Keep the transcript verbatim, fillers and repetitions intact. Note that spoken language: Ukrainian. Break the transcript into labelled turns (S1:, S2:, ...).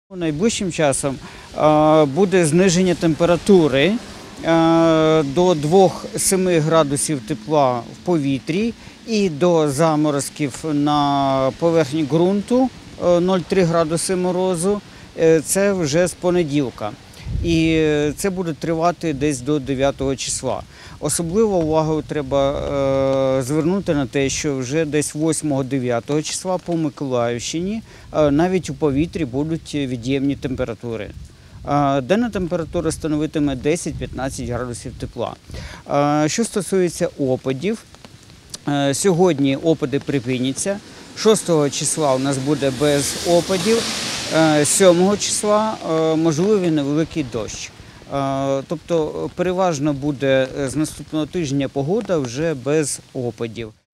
S1: Найближчим часом буде зниження температури до двох семи градусів тепла в повітрі і до заморозків на поверхні ґрунту нуль цілих три градуси морозу. Це вже з понеділка. І це буде тривати десь до дев'ятого числа. Особливо увагу треба е, звернути на те, що вже десь восьмого-дев'ятого числа по Миколаївщині е, навіть у повітрі будуть від'ємні температури. Е, денна температура становитиме десять-п'ятнадцять градусів тепла. Е, що стосується опадів, е, сьогодні опади припиняться. шостого числа у нас буде без опадів. сьомого числа можливий невеликий дощ. Тобто переважно буде з наступного тижня погода вже без опадів.